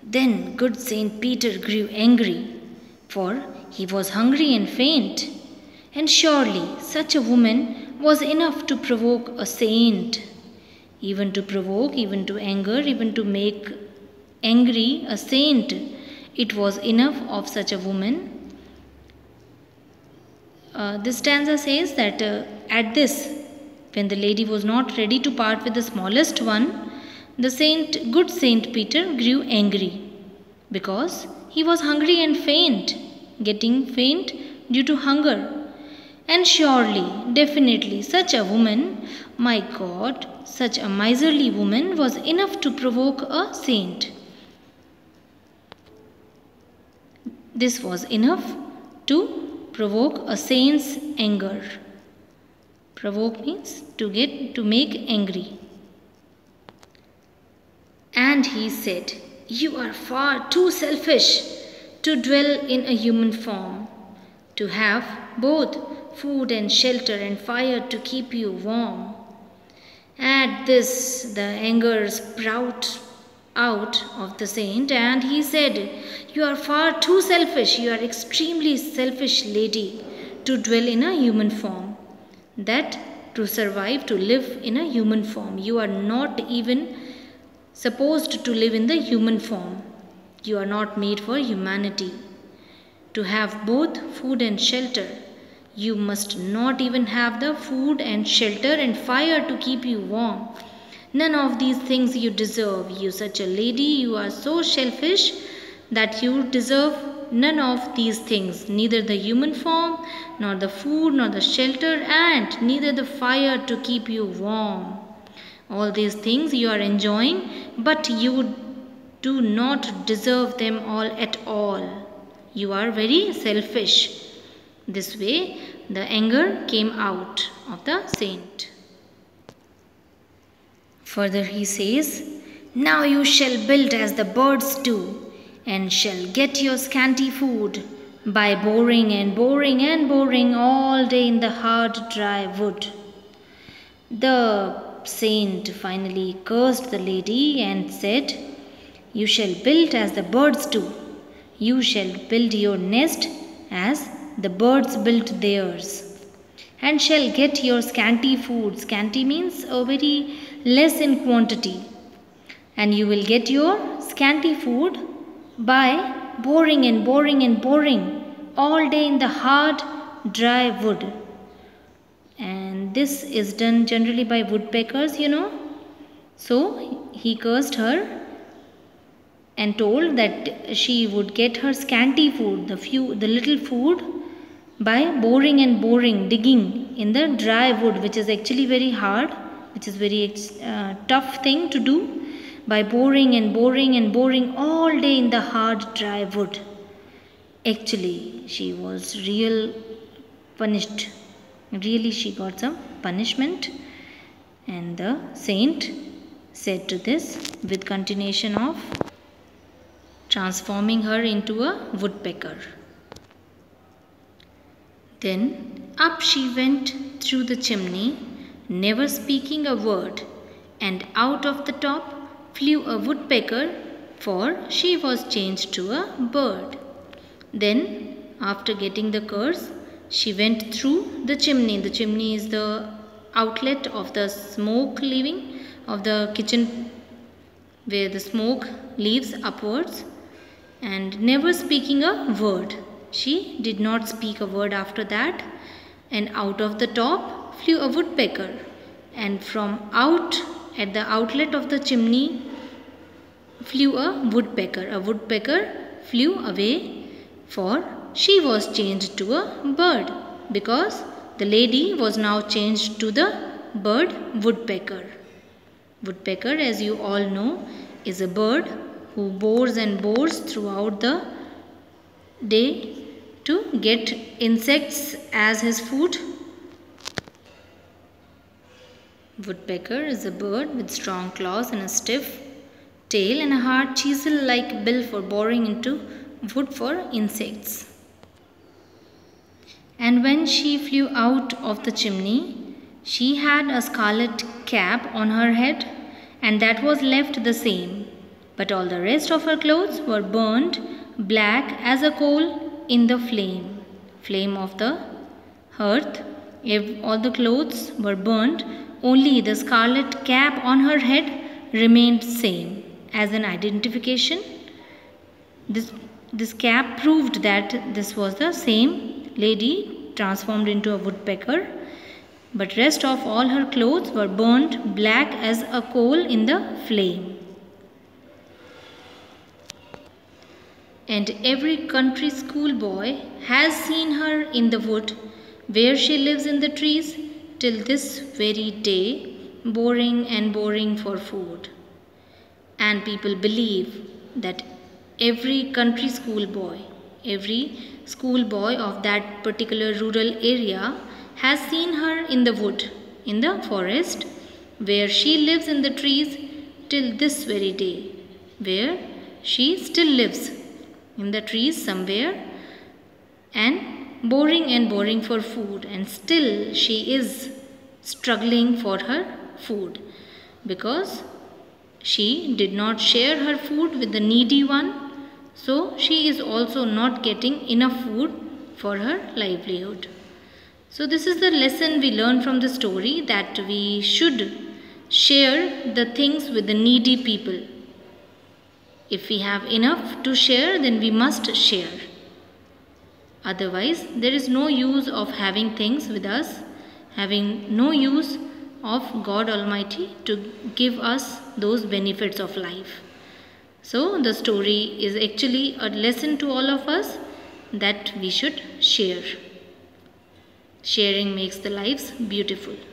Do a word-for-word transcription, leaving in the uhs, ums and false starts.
Then good Saint Peter grew angry, for he was hungry and faint, and surely such a woman was enough to provoke a saint, even to provoke, even to anger, even to make angry a saint. It was enough of such a woman. Uh, this stanza says that uh, at this, when the lady was not ready to part with the smallest one, the saint, good Saint Peter grew angry because he was hungry and faint, getting faint due to hunger. And surely, definitely, such a woman, my God, such a miserly woman was enough to provoke a saint. This was enough to provoke a saint's anger. Provoke means to get, to make angry. And he said, "You are far too selfish to dwell in a human form, to have both food and shelter and fire to keep you warm." At this, the anger sprout out of the saint, and he said, "You are far too selfish, you are extremely selfish, lady, to dwell in a human form. That to survive, to live in a human form, you are not even supposed to live in the human form. You are not made for humanity. To have both food and shelter, you must not even have the food and shelter and fire to keep you warm. None of these things you deserve. You such a lady, you are so selfish that you deserve none of these things, neither the human form, nor the food, nor the shelter, and neither the fire to keep you warm. All these things you are enjoying, but you do not deserve them all at all. You are very selfish." This way, the anger came out of the saint. Further he says, "Now you shall build as the birds do, and shall get your scanty food by boring and boring and boring all day in the hard dry wood." The saint finally cursed the lady and said, "You shall build as the birds do. You shall build your nest as the birds built theirs, and shall get your scanty food." Scanty means a very less in quantity. "And you will get your scanty food by boring and boring and boring all day in the hard dry wood." And this is done generally by woodpeckers, you know. So he cursed her and told that she would get her scanty food, the few, the little food, by boring and boring, digging in the dry wood, which is actually very hard, which is very uh, tough thing to do, by boring and boring and boring all day in the hard dry wood. Actually, she was real punished. Really, she got some punishment. And the saint said to this, with continuation of transforming her into a woodpecker. Then up she went through the chimney, never speaking a word, and out of the top flew a woodpecker, for she was changed to a bird. Then, after getting the curse, she went through the chimney. The chimney is the outlet of the smoke leaving of the kitchen, where the smoke leaves upwards, and never speaking a word. She did not speak a word after that, and out of the top flew a woodpecker, and from out at the outlet of the chimney flew a woodpecker. A woodpecker flew away, for she was changed to a bird, because the lady was now changed to the bird woodpecker. Woodpecker, as you all know, is a bird who bores and bores throughout the day to get insects as his food. Woodpecker is a bird with strong claws and a stiff tail and a hard chisel-like bill for boring into wood for insects. And when she flew out of the chimney, she had a scarlet cap on her head, and that was left the same. but all the rest of her clothes were burnt black as a coal in the flame, flame of the hearth. If all the clothes were burnt, only the scarlet cap on her head remained same as an identification. This, this cap proved that this was the same lady transformed into a woodpecker, but rest of all her clothes were burnt black as a coal in the flame. And every country schoolboy has seen her in the wood where she lives in the trees till this very day, boring and boring for food. And people believe that every country schoolboy, every schoolboy of that particular rural area has seen her in the wood, in the forest, where she lives in the trees till this very day, where she still lives in the trees somewhere and boring and boring for food, and still she is struggling for her food because she did not share her food with the needy one, so she is also not getting enough food for her livelihood. So this is the lesson we learn from the story, that we should share the things with the needy people. If we have enough to share, then we must share. Otherwise, there is no use of having things with us, having no use of God Almighty to give us those benefits of life. So the story is actually a lesson to all of us that we should share. Sharing makes the lives beautiful.